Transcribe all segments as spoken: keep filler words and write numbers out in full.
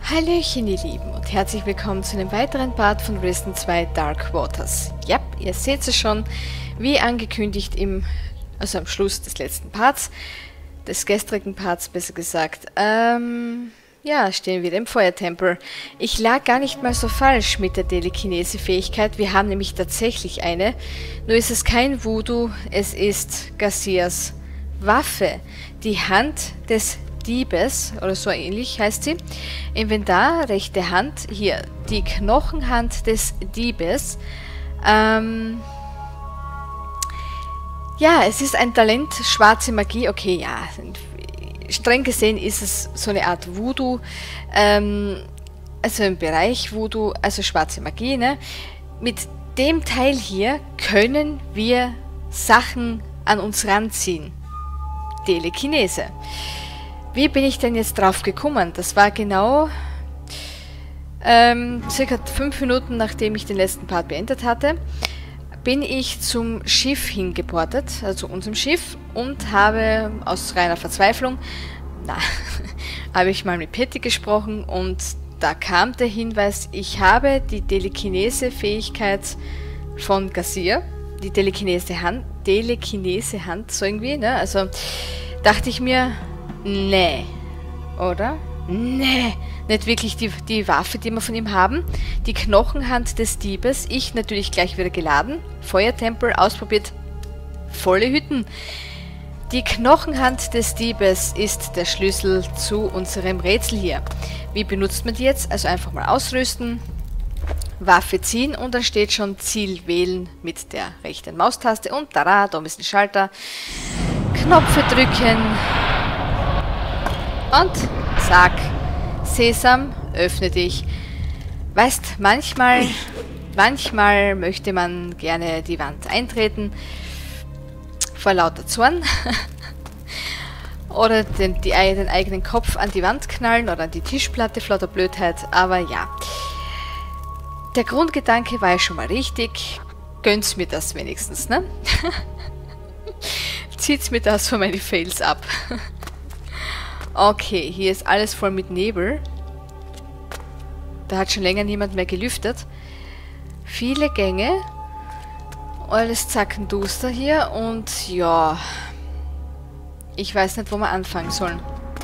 Hallöchen ihr Lieben und herzlich willkommen zu einem weiteren Part von Risen zwei Dark Waters. Ja, ihr seht es schon, wie angekündigt im, also am Schluss des letzten Parts, des gestrigen Parts besser gesagt, ähm, ja, stehen wir im Feuertempel. Ich lag gar nicht mal so falsch mit der Telekinese-Fähigkeit, wir haben nämlich tatsächlich eine, nur ist es kein Voodoo, es ist Garcias Waffe, die Hand des Diebes, oder so ähnlich heißt sie. Inventar, rechte Hand, hier, die Knochenhand des Diebes. Ähm, ja, es ist ein Talent, schwarze Magie, okay, ja, streng gesehen ist es so eine Art Voodoo, ähm, also im Bereich Voodoo, also schwarze Magie, ne? Mit dem Teil hier können wir Sachen an uns ranziehen. Telekinese. Wie bin ich denn jetzt drauf gekommen? Das war genau ähm, circa fünf Minuten, nachdem ich den letzten Part beendet hatte, bin ich zum Schiff hingeportet, also unserem Schiff, und habe aus reiner Verzweiflung, na, habe ich mal mit Patty gesprochen und da kam der Hinweis, ich habe die Telekinese-Fähigkeit von Garcia, die Telekinese-Hand, Telekinese-Hand, so irgendwie, ne? Also dachte ich mir, nee, oder? Nee, nicht wirklich die, die Waffe, die wir von ihm haben. Die Knochenhand des Diebes. Ich natürlich gleich wieder geladen. Feuertempel ausprobiert. Volle Hütten. Die Knochenhand des Diebes ist der Schlüssel zu unserem Rätsel hier. Wie benutzt man die jetzt? Also einfach mal ausrüsten. Waffe ziehen und dann steht schon Ziel wählen mit der rechten Maustaste. Und tada, da ist ein Schalter. Knöpfe drücken. Und zack, Sesam, öffne dich. Weißt, manchmal, manchmal möchte man gerne die Wand eintreten, vor lauter Zorn. Oder den, die, den eigenen Kopf an die Wand knallen oder an die Tischplatte, vor lauter Blödheit. Aber ja, der Grundgedanke war ja schon mal richtig. Gönnt's mir das wenigstens, ne? Zieht's mir das von meinen Fails ab. Okay, hier ist alles voll mit Nebel. Da hat schon länger niemand mehr gelüftet. Viele Gänge. Alles zackenduster hier und ja. Ich weiß nicht, wo wir anfangen sollen.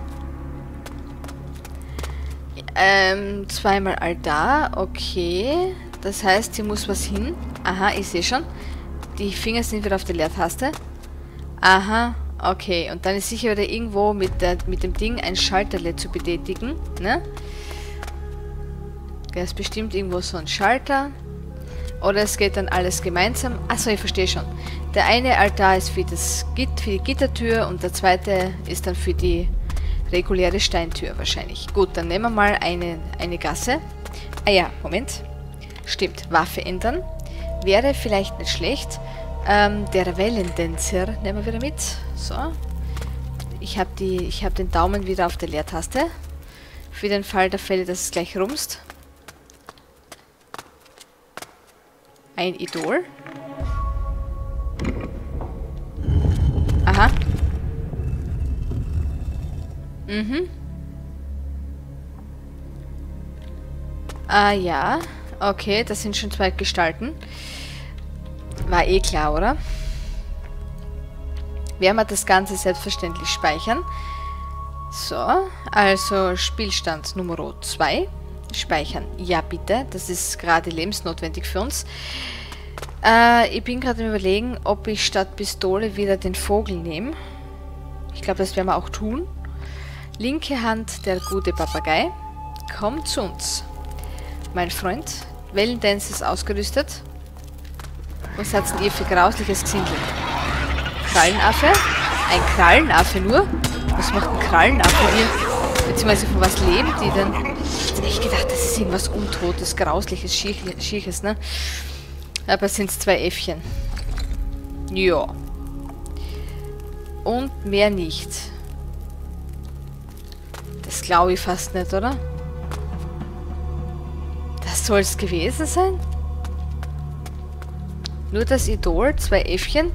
Ähm, zweimal Altar, okay. Das heißt, hier muss was hin. Aha, ich sehe schon. Die Finger sind wieder auf der Leertaste. Aha. Okay, und dann ist sicher wieder irgendwo mit, der, mit dem Ding ein Schalterle zu betätigen, ne? Da ist bestimmt irgendwo so ein Schalter. Oder es geht dann alles gemeinsam. Achso, ich verstehe schon. Der eine Altar ist für, das Git, für die Gittertür und der zweite ist dann für die reguläre Steintür wahrscheinlich. Gut, dann nehmen wir mal eine, eine Gasse. Ah ja, Moment. Stimmt, Waffe ändern. Wäre vielleicht nicht schlecht. Ähm, der Wellendänzer nehmen wir wieder mit. So. Ich habe die, ich habe den Daumen wieder auf der Leertaste. Für den Fall der Fälle, dass es gleich rumst. Ein Idol. Aha. Mhm. Ah ja. Okay, das sind schon zwei Gestalten. War eh klar, oder? Werden wir das Ganze selbstverständlich speichern. So, also Spielstand Nummer zwei. Speichern. Ja, bitte. Das ist gerade lebensnotwendig für uns. Äh, ich bin gerade am Überlegen, ob ich statt Pistole wieder den Vogel nehme. Ich glaube, das werden wir auch tun. Linke Hand, der gute Papagei. Komm zu uns. Mein Freund. Wellendance ist ausgerüstet. Was hat's denn ihr für grausliches Gesindel? Krallenaffe? Ein Krallenaffe nur? Was macht ein Krallenaffe hier? Beziehungsweise von was leben die denn? Ich hab echt gedacht, das ist irgendwas Untotes, Grausliches, Schierches, ne? Aber es sind zwei Äffchen. Ja. Und mehr nicht. Das glaube ich fast nicht, oder? Das soll es gewesen sein? Nur das Idol, zwei Äffchen?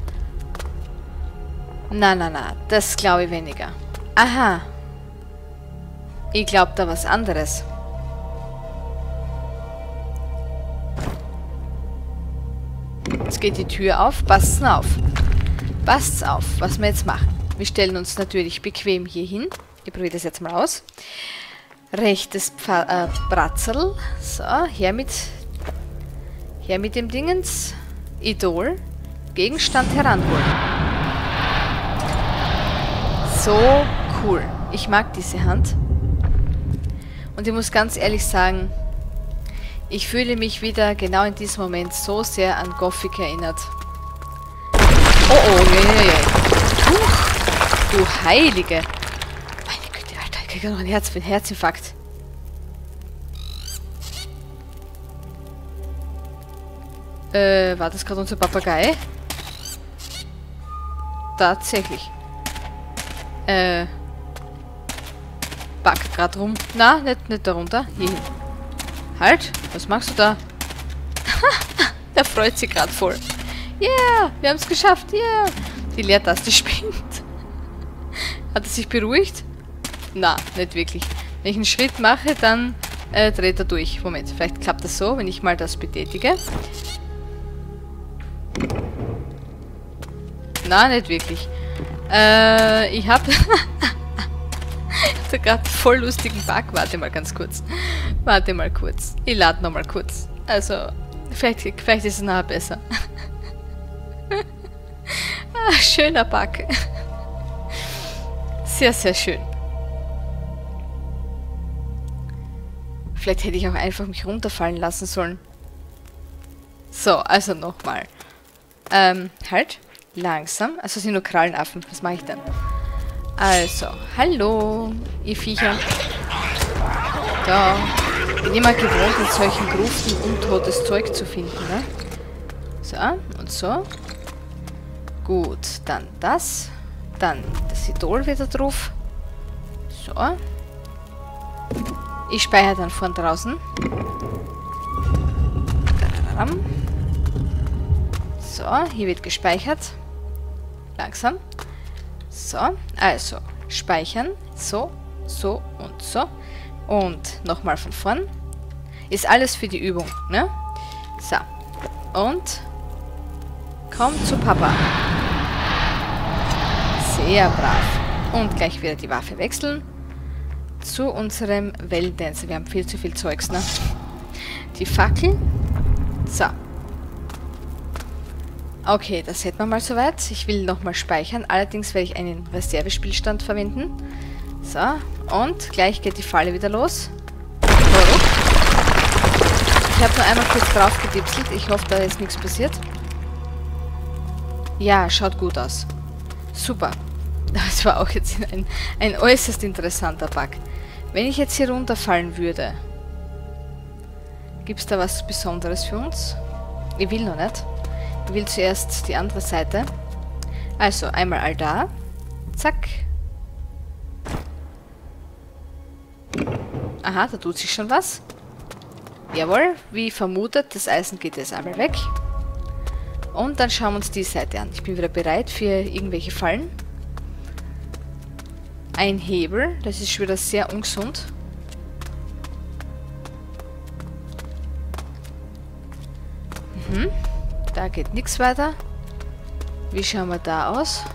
Na, na, na, das glaube ich weniger. Aha. Ich glaube da was anderes. Jetzt geht die Tür auf. Passt's auf. Passt's auf, was wir jetzt machen. Wir stellen uns natürlich bequem hier hin. Ich probiere das jetzt mal aus. Rechtes Pfa äh, Bratzel. So, her mit, her mit dem Dingens. Idol. Gegenstand heranholen. So cool. Ich mag diese Hand. Und ich muss ganz ehrlich sagen, ich fühle mich wieder genau in diesem Moment so sehr an Gothic erinnert. Oh oh, je, je, je. Tuch, du Heilige. Meine Güte, Alter, ich kriege noch einen Herz, einen Herzinfarkt. Äh, war das gerade unser Papagei? Tatsächlich. Äh. Backt gerade rum. Na, nicht, nicht darunter. Hier hin. Halt, was machst du da? Der freut sich gerade voll. Yeah, wir haben es geschafft. Yeah. Die Leertaste spinnt. Hat er sich beruhigt? Na, nicht wirklich. Wenn ich einen Schritt mache, dann äh, dreht er durch. Moment, vielleicht klappt das so, wenn ich mal das betätige. Na, nicht wirklich. Äh, ich habe... gerade voll lustigen Bug. Warte mal ganz kurz. Warte mal kurz. Ich lade nochmal kurz. Also, vielleicht, vielleicht ist es nachher besser. Ah, schöner Bug. Sehr, sehr schön. Vielleicht hätte ich auch einfach mich runterfallen lassen sollen. So, also nochmal. Ähm, halt. Langsam. Also sind nur Krallenaffen. Was mache ich dann? Also, hallo, ihr Viecher. Da. Bin immer gewohnt, in solchen Gruften untotes Zeug zu finden, ne? So, und so. Gut, dann das. Dann das Idol wieder drauf. So. Ich speichere dann von draußen. So, hier wird gespeichert. Langsam. So, also speichern. So, so und so. Und nochmal von vorn. Ist alles für die Übung, ne? So. Und komm zu Papa. Sehr brav. Und gleich wieder die Waffe wechseln. Zu unserem Wellendancer. Wir haben viel zu viel Zeugs, ne? Die Fackel. So. Okay, das hätten wir mal soweit. Ich will nochmal speichern. Allerdings werde ich einen Reservespielstand verwenden. So, und gleich geht die Falle wieder los. Ich habe nur einmal kurz drauf gedipselt. Ich hoffe, da ist nichts passiert. Ja, schaut gut aus. Super. Das war auch jetzt ein, ein äußerst interessanter Bug. Wenn ich jetzt hier runterfallen würde, gibt es da was Besonderes für uns? Ich will noch nicht. Ich will zuerst die andere Seite. Also, einmal all da. Zack. Aha, da tut sich schon was. Jawohl, wie vermutet, das Eisen geht jetzt einmal weg. Und dann schauen wir uns die Seite an. Ich bin wieder bereit für irgendwelche Fallen. Ein Hebel, das ist schon wieder sehr ungesund. Mhm. Da geht nichts weiter. Wie schauen wir da aus?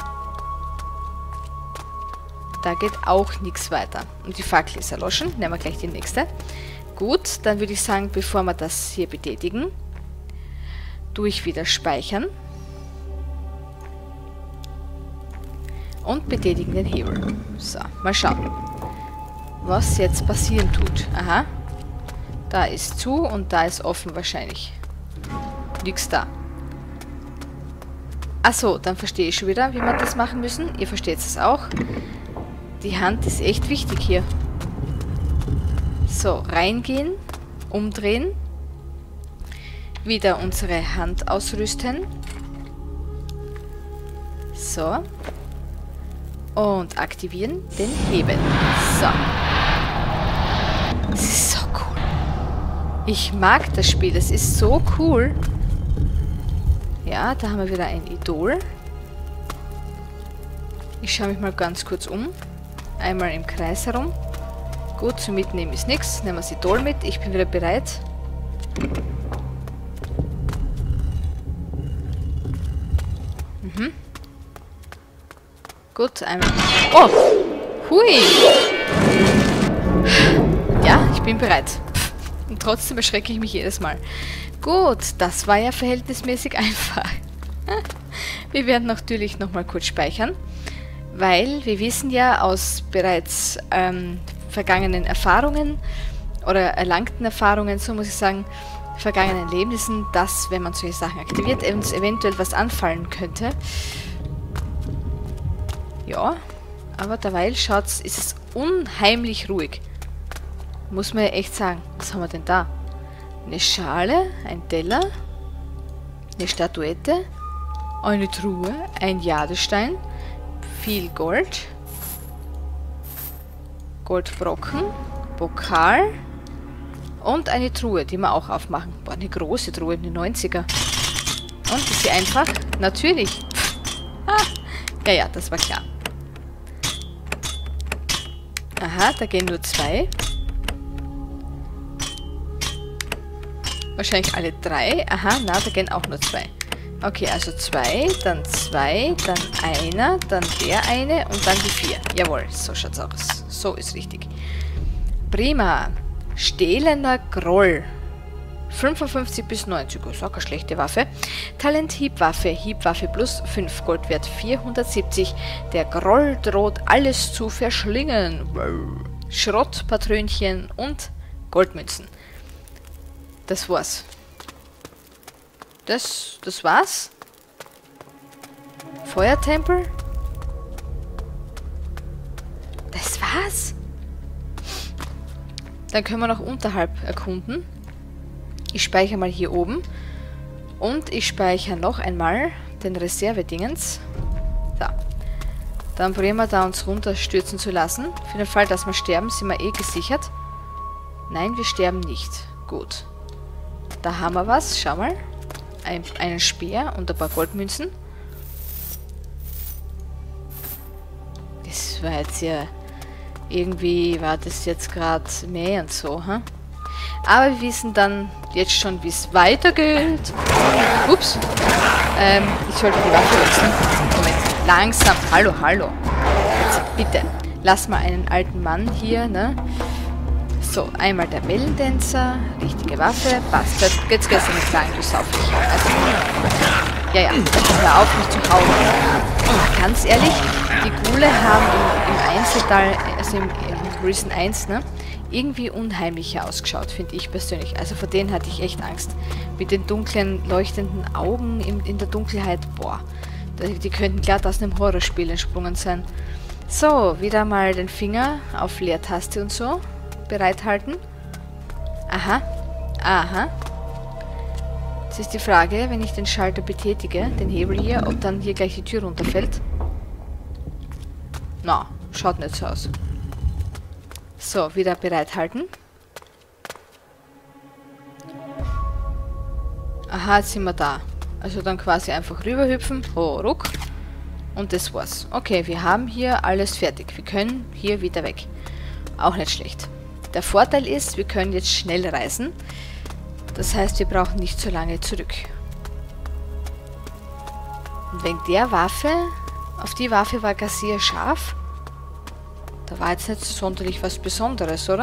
Da geht auch nichts weiter. Und die Fackel ist erloschen. Nehmen wir gleich die nächste. Gut, dann würde ich sagen, bevor wir das hier betätigen, tue ich wieder speichern. Und betätigen den Hebel. So, mal schauen, was jetzt passieren tut. Aha. Da ist zu und da ist offen wahrscheinlich. Nix da. Achso, dann verstehe ich schon wieder, wie wir das machen müssen. Ihr versteht es auch. Die Hand ist echt wichtig hier. So, reingehen, umdrehen. Wieder unsere Hand ausrüsten. So. Und aktivieren den Hebel. So. Das ist so cool. Ich mag das Spiel. Das ist so cool. Ja, da haben wir wieder ein Idol. Ich schaue mich mal ganz kurz um. Einmal im Kreis herum. Gut, zum Mitnehmen ist nichts. Nehmen wir das Idol mit. Ich bin wieder bereit. Gut, einmal. Oh! Hui! Ja, ich bin bereit. Und trotzdem erschrecke ich mich jedes Mal. Gut, das war ja verhältnismäßig einfach. Wir werden natürlich nochmal kurz speichern, weil wir wissen ja aus bereits ähm, vergangenen Erfahrungen oder erlangten Erfahrungen, so muss ich sagen, vergangenen Erlebnissen, dass, wenn man solche Sachen aktiviert, uns eventuell was anfallen könnte. Ja, aber derweil schaut's, ist es unheimlich ruhig. Muss man ja echt sagen. Was haben wir denn da? Eine Schale, ein Teller, eine Statuette, eine Truhe, ein Jadestein, viel Gold, Goldbrocken, Pokal und eine Truhe, die wir auch aufmachen. Boah, eine große Truhe, eine neunziger. Und ist sie einfach? Natürlich. Ah, ja, ja, das war klar. Aha, da gehen nur zwei. Wahrscheinlich alle drei. Aha, na, da gehen auch nur zwei. Okay, also zwei, dann zwei, dann einer, dann der eine und dann die vier. Jawohl, so schaut's aus. So ist richtig. Prima. Stählener Groll. fünfundfünfzig bis neunzig. Ist auch keine schlechte Waffe. Talent Hiebwaffe. Hiebwaffe plus fünf. Goldwert vierhundertsiebzig. Der Groll droht alles zu verschlingen. Schrottpatrönchen und Goldmünzen. Das war's. Das, das war's? Feuertempel? Das war's? Dann können wir noch unterhalb erkunden. Ich speichere mal hier oben. Und ich speichere noch einmal den Reservedingens. So. Dann probieren wir da uns runterstürzen zu lassen. Für den Fall, dass wir sterben, sind wir eh gesichert. Nein, wir sterben nicht. Gut. Da haben wir was. Schau mal. Ein, einen Speer und ein paar Goldmünzen. Das war jetzt ja... Irgendwie war das jetzt gerade mehr und so, hm? Aber wir wissen dann jetzt schon, wie es weitergeht. Ups. Ähm, ich sollte die Waffe wechseln. Moment. Langsam. Hallo, hallo. Jetzt bitte. Lass mal einen alten Mann hier, ne? So, einmal der Mellentänzer. Richtige Waffe. Passt. Jetzt geht's gestern nicht sagen, du Sauflich. Also, ja, ja. Hör auf, mich zu hauen. Und ganz ehrlich, die Ghule haben im, im Einzelteil, also im, im Risen eins, ne? Irgendwie unheimlicher ausgeschaut, finde ich persönlich. Also vor denen hatte ich echt Angst. Mit den dunklen, leuchtenden Augen in, in der Dunkelheit. Boah, die, die könnten glatt aus einem Horrorspiel entsprungen sein. So, wieder mal den Finger auf Leertaste und so bereithalten. Aha, aha. Jetzt ist die Frage, wenn ich den Schalter betätige, den Hebel hier, ob dann hier gleich die Tür runterfällt. Na, schaut nicht so aus. So, wieder bereithalten. Aha, jetzt sind wir da. Also dann quasi einfach rüberhüpfen. Oh, ruck. Und das war's. Okay, wir haben hier alles fertig. Wir können hier wieder weg. Auch nicht schlecht. Der Vorteil ist, wir können jetzt schnell reisen. Das heißt, wir brauchen nicht so lange zurück. Und wegen der Waffe, auf die Waffe war Garcia scharf. Da war jetzt nicht sonderlich was Besonderes, oder?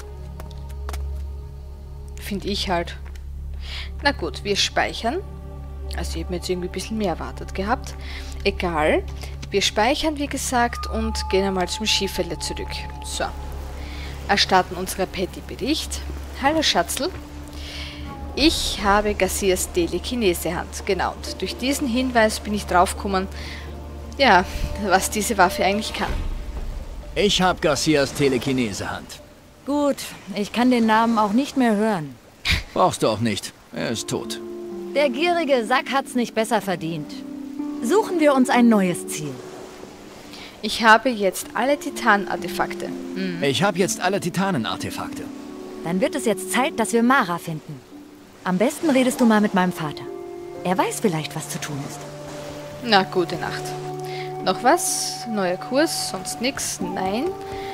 Finde ich halt. Na gut, wir speichern. Also ich habe mir jetzt irgendwie ein bisschen mehr erwartet gehabt. Egal. Wir speichern, wie gesagt, und gehen einmal zum Skifälle zurück. So. Erstatten unserer Patty Bericht. Hallo Schatzl. Ich habe Garcias Telekinese-Hand. Genau. Und durch diesen Hinweis bin ich draufgekommen, ja, was diese Waffe eigentlich kann. Ich habe Garcias Telekinese-Hand. Gut, ich kann den Namen auch nicht mehr hören. Brauchst du auch nicht. Er ist tot. Der gierige Sack hat's nicht besser verdient. Suchen wir uns ein neues Ziel. Ich habe jetzt alle Titan-Artefakte. Mhm. Ich habe jetzt alle Titanen-Artefakte. Dann wird es jetzt Zeit, dass wir Mara finden. Am besten redest du mal mit meinem Vater. Er weiß vielleicht, was zu tun ist. Na, gute Nacht. Noch was? Neuer Kurs? Sonst nichts? Nein.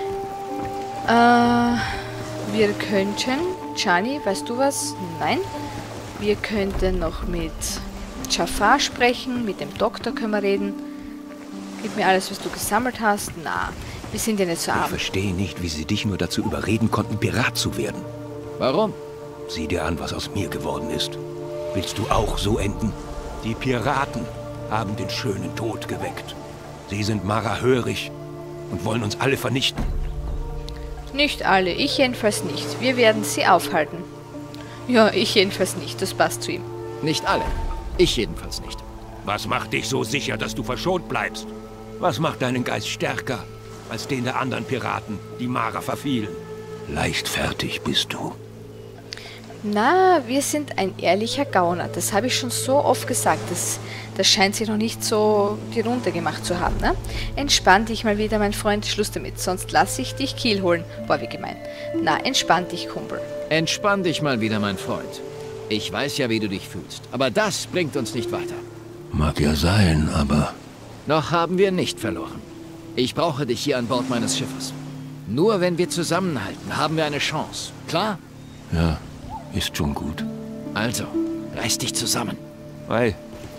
Äh, wir könnten... Chani, weißt du was? Nein. Wir könnten noch mit Jafar sprechen. Mit dem Doktor können wir reden. Gib mir alles, was du gesammelt hast. Na, wir sind ja nicht so Ich arm. verstehe nicht, wie sie dich nur dazu überreden konnten, Pirat zu werden. Warum? Sieh dir an, was aus mir geworden ist. Willst du auch so enden? Die Piraten haben den schönen Tod geweckt. Sie sind Mara hörig und wollen uns alle vernichten. Nicht alle, ich jedenfalls nicht. Wir werden sie aufhalten. Ja, ich jedenfalls nicht, das passt zu ihm. Nicht alle. Ich jedenfalls nicht. Was macht dich so sicher, dass du verschont bleibst? Was macht deinen Geist stärker als den der anderen Piraten, die Mara verfielen? Leichtfertig bist du. Na, wir sind ein ehrlicher Gauner. Das habe ich schon so oft gesagt. Das, das scheint sich noch nicht so die Runde gemacht zu haben, ne? Entspann dich mal wieder, mein Freund. Schluss damit, sonst lasse ich dich Kiel holen. Boah, wie gemein. Na, entspann dich, Kumpel. Entspann dich mal wieder, mein Freund. Ich weiß ja, wie du dich fühlst. Aber das bringt uns nicht weiter. Mag ja sein, aber... Noch haben wir nicht verloren. Ich brauche dich hier an Bord meines Schiffes. Nur wenn wir zusammenhalten, haben wir eine Chance. Klar? Ja, ist schon gut. Also, reiß dich zusammen. Weil...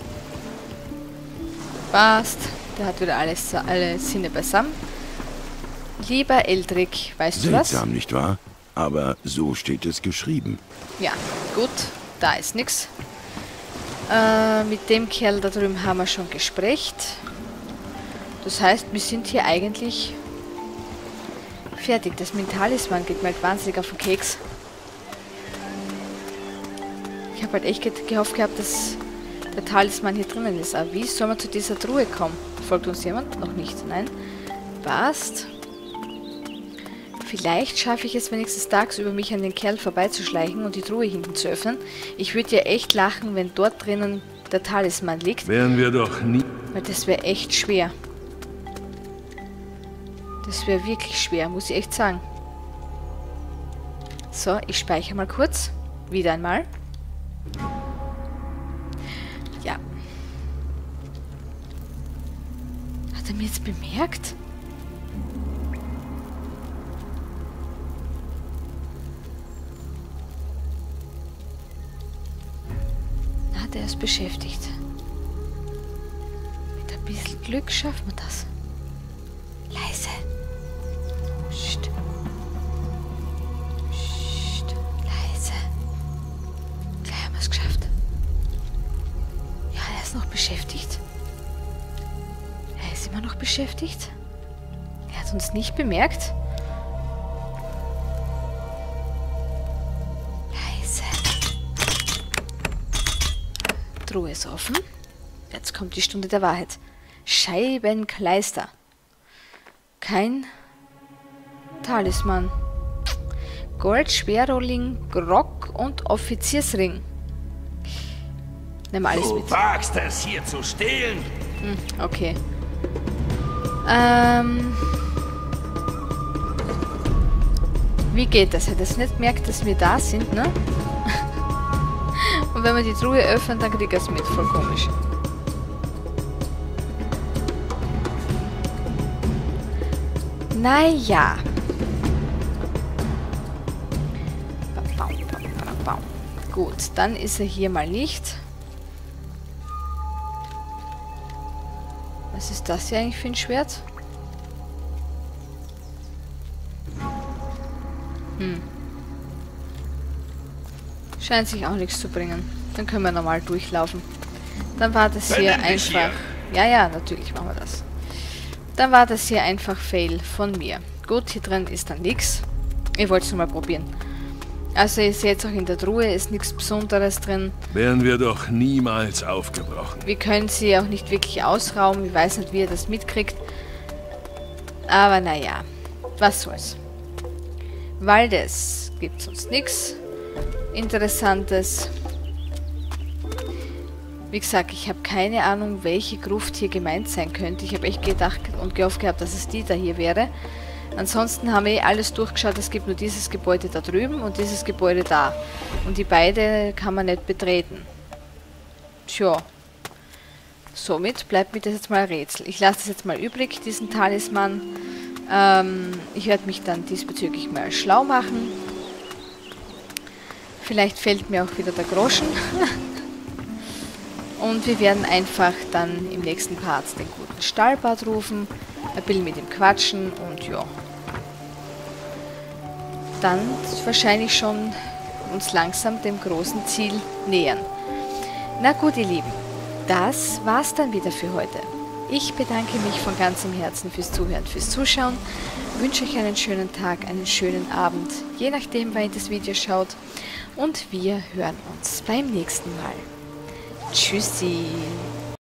Passt. Der hat wieder alles, alle Sinne beisammen. Lieber Eldrick, weißt du was? Seltsam, nicht wahr? Aber so steht es geschrieben. Ja, gut. Da ist nix. Äh, mit dem Kerl da drüben haben wir schon gesprochen. Das heißt, wir sind hier eigentlich fertig. Das mit dem Talisman geht mir halt wahnsinnig auf den Keks. Ich habe halt echt ge gehofft gehabt, dass der Talisman hier drinnen ist. Aber wie soll man zu dieser Truhe kommen? Folgt uns jemand? Noch nicht. Nein. Passt. Vielleicht schaffe ich es wenigstens tagsüber, mich an den Kerl vorbeizuschleichen und die Truhe hinten zu öffnen. Ich würde ja echt lachen, wenn dort drinnen der Talisman liegt. Wären wir doch nie... Weil das wäre echt schwer. Das wäre wirklich schwer, muss ich echt sagen. So, ich speichere mal kurz. Wieder einmal. Ja. Hat er mir jetzt bemerkt? Na, der ist beschäftigt. Mit ein bisschen Glück schaffen wir das. Leise. Psst. Psst. Leise. Gleich haben wir es geschafft. Ja, er ist noch beschäftigt. Er ist immer noch beschäftigt. Er hat uns nicht bemerkt. Leise. Truhe ist offen. Jetzt kommt die Stunde der Wahrheit. Scheibenkleister. Kein Talisman. Gold, Schwerrohling, Grog und Offiziersring. Nimm alles Du mit. wagst es, hier zu stehlen? Hm, okay. Ähm. Wie geht das? Er hat es nicht merkt, dass wir da sind, ne? Und wenn wir die Truhe öffnen, dann kriegt er es mit. Voll komisch. Naja. Gut, dann ist er hier mal nicht. Was ist das hier eigentlich für ein Schwert? Hm. Scheint sich auch nichts zu bringen. Dann können wir normal durchlaufen. Dann war das hier einfach... Ja, ja, natürlich machen wir das. Dann war das hier einfach Fail von mir. Gut, hier drin ist dann nichts. Ich wollte es nur mal probieren. Also ihr seht auch in der Truhe ist nichts Besonderes drin. Wären wir doch niemals aufgebrochen. Wir können sie auch nicht wirklich ausrauben. Ich weiß nicht, wie ihr das mitkriegt. Aber naja, was soll's. Waldes gibt sonst nichts Interessantes. Wie gesagt, ich habe keine Ahnung, welche Gruft hier gemeint sein könnte. Ich habe echt gedacht und gehofft gehabt, dass es die da hier wäre. Ansonsten haben wir eh alles durchgeschaut. Es gibt nur dieses Gebäude da drüben und dieses Gebäude da. Und die beide kann man nicht betreten. Tja. Somit bleibt mir das jetzt mal ein Rätsel. Ich lasse das jetzt mal übrig, diesen Talisman. Ähm, ich werde mich dann diesbezüglich mal schlau machen. Vielleicht fällt mir auch wieder der Groschen. Und wir werden einfach dann im nächsten Part den guten Stahlbart rufen, ein bisschen mit ihm quatschen und ja. Dann wahrscheinlich schon uns langsam dem großen Ziel nähern. Na gut, ihr Lieben, das war's dann wieder für heute. Ich bedanke mich von ganzem Herzen fürs Zuhören, fürs Zuschauen, wünsche euch einen schönen Tag, einen schönen Abend, je nachdem, wann ihr das Video schaut, und wir hören uns beim nächsten Mal. Tschüssi!